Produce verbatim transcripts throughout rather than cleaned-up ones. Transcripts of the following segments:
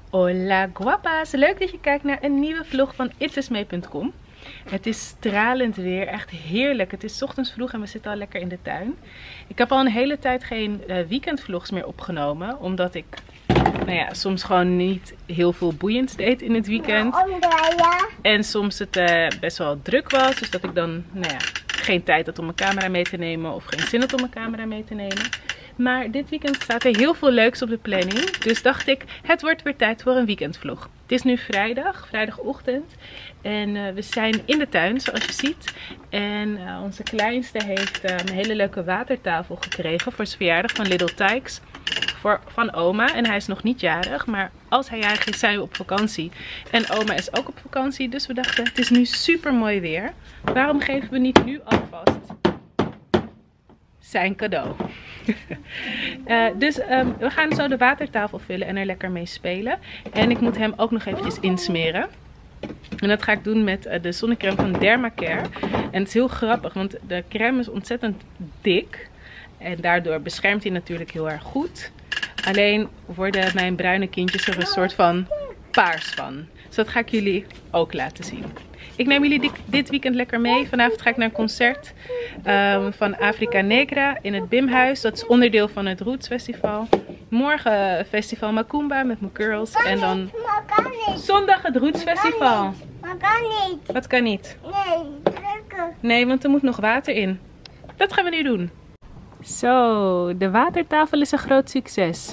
Hola guapas, leuk dat je kijkt naar een nieuwe vlog van itsismee punt com. Het is stralend weer, echt heerlijk. Het is 's ochtends vroeg en we zitten al lekker in de tuin. Ik heb al een hele tijd geen uh, weekendvlogs meer opgenomen, omdat ik nou ja, soms gewoon niet heel veel boeiends deed in het weekend. En soms het uh, best wel druk was, dus dat ik dan nou ja, geen tijd had om mijn camera mee te nemen of geen zin had om mijn camera mee te nemen. Maar dit weekend staat er heel veel leuks op de planning. Dus dacht ik, het wordt weer tijd voor een weekendvlog. Het is nu vrijdag, vrijdagochtend. En uh, we zijn in de tuin, zoals je ziet. En uh, onze kleinste heeft uh, een hele leuke watertafel gekregen voor zijn verjaardag van Little Tykes. Voor, van oma. En hij is nog niet jarig. Maar als hij jarig is, zijn we op vakantie. En oma is ook op vakantie. Dus we dachten, het is nu super mooi weer. Waarom geven we niet nu alvast zijn cadeau? uh, dus um, we gaan zo de watertafel vullen en er lekker mee spelen. En ik moet hem ook nog eventjes insmeren. En dat ga ik doen met uh, de zonnecrème van Dermacare. En het is heel grappig, want de crème is ontzettend dik. En daardoor beschermt hij natuurlijk heel erg goed. Alleen worden mijn bruine kindjes er een soort van paars van. Dus dat ga ik jullie ook laten zien. Ik neem jullie dit, dit weekend lekker mee. Vanavond ga ik naar een concert um, van Africa Negra in het Bimhuis. Dat is onderdeel van het Roots Festival. Morgen festival Macumba met mijn girls. En dan zondag het Roots Festival. Maar kan niet. Wat kan niet? Nee, drukken. Nee, want er moet nog water in. Dat gaan we nu doen. Zo, de watertafel is een groot succes.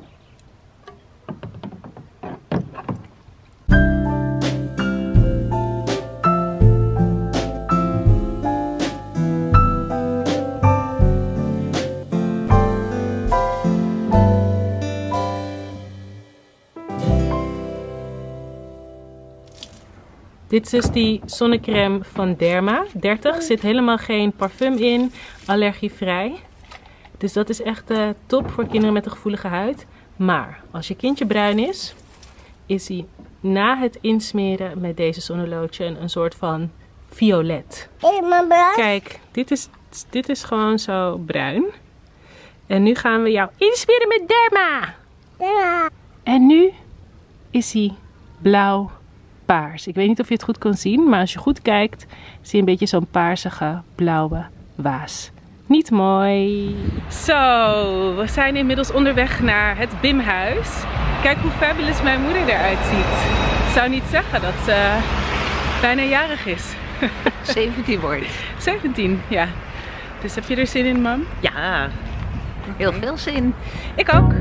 Dit is dus die zonnecrème van Derma. dertig. Er zit helemaal geen parfum in. Allergievrij. Dus dat is echt uh, top voor kinderen met een gevoelige huid. Maar als je kindje bruin is, is hij na het insmeren met deze zonnelotion een soort van violet. Kijk, dit is, dit is gewoon zo bruin. En nu gaan we jou insmeren met Derma. Ja. En nu is hij blauw. Paars. Ik weet niet of je het goed kan zien, maar als je goed kijkt, zie je een beetje zo'n paarsige blauwe waas. Niet mooi. Zo, we zijn inmiddels onderweg naar het Bimhuis. Kijk hoe fabulous mijn moeder eruit ziet. Ik zou niet zeggen dat ze bijna jarig is. zeventien wordt. zeventien, ja. Dus heb je er zin in, mam? Ja, heel veel zin. Ik ook.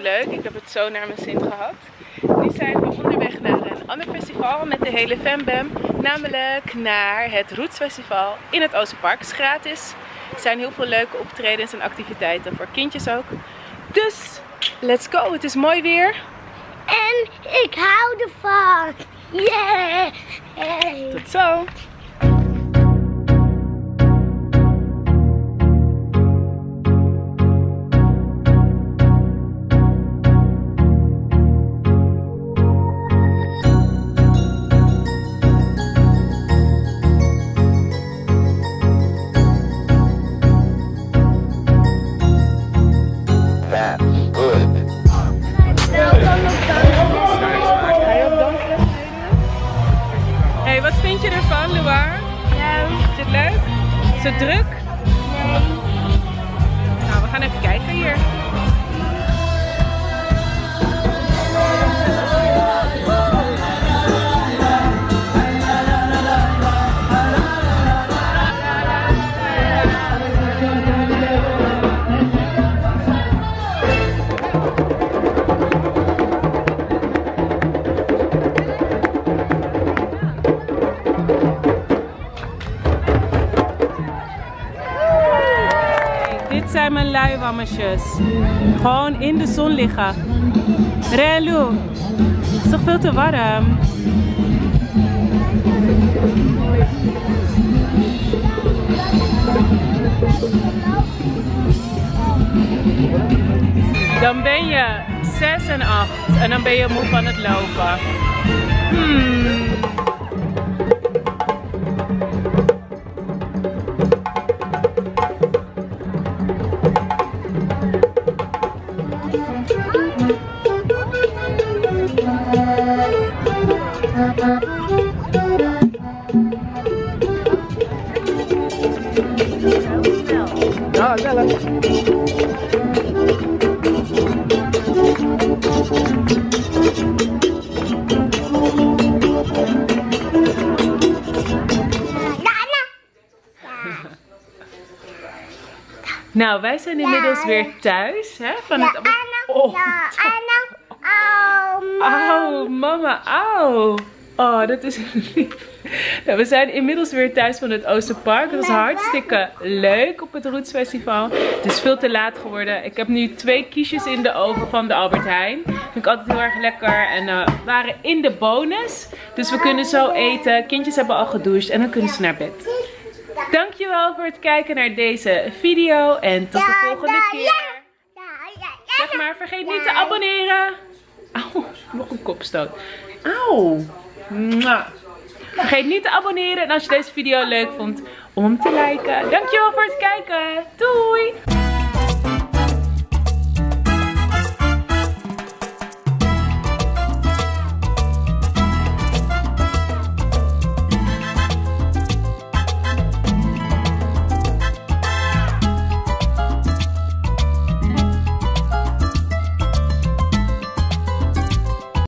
leuk. Ik heb het zo naar mijn zin gehad. Nu zijn we onderweg naar een ander festival met de hele fambam. Namelijk naar het Roots Festival in het Oosterpark. Het is gratis. Er zijn heel veel leuke optredens en activiteiten voor kindjes ook. Dus, let's go. Het is mooi weer. En ik hou ervan. Yeah! Tot zo. Hey, wat vind je ervan, Luar? Ja. Is het leuk? Is het druk? Nee. Nou, we gaan even kijken hier. Dit zijn mijn luiwammetjes. Gewoon in de zon liggen. Relu, het is toch veel te warm? Dan ben je zes en acht en dan ben je moe van het lopen. Hmm. Ja, zelf. Nou, wij zijn inmiddels weer thuis, hè? Van Ja, het... Anna. Oh, Ja, Anna. Oh, auw, mama, auw. Oh, dat is lief. Nou, we zijn inmiddels weer thuis van het Oosterpark. Het was hartstikke leuk op het Roots Festival. Het is veel te laat geworden. Ik heb nu twee kiesjes in de oven van de Albert Heijn. Vind ik altijd heel erg lekker. En uh, we waren in de bonus. Dus we kunnen zo eten. Kindjes hebben al gedoucht en dan kunnen ze naar bed. Dankjewel voor het kijken naar deze video. En tot de volgende keer. Ja, ja, ja. Zeg maar, vergeet niet te abonneren. Auw, nog een kopstoot. Auw. Mwah. Vergeet niet te abonneren en als je deze video leuk vond, om hem te liken. Dankjewel voor het kijken. Doei!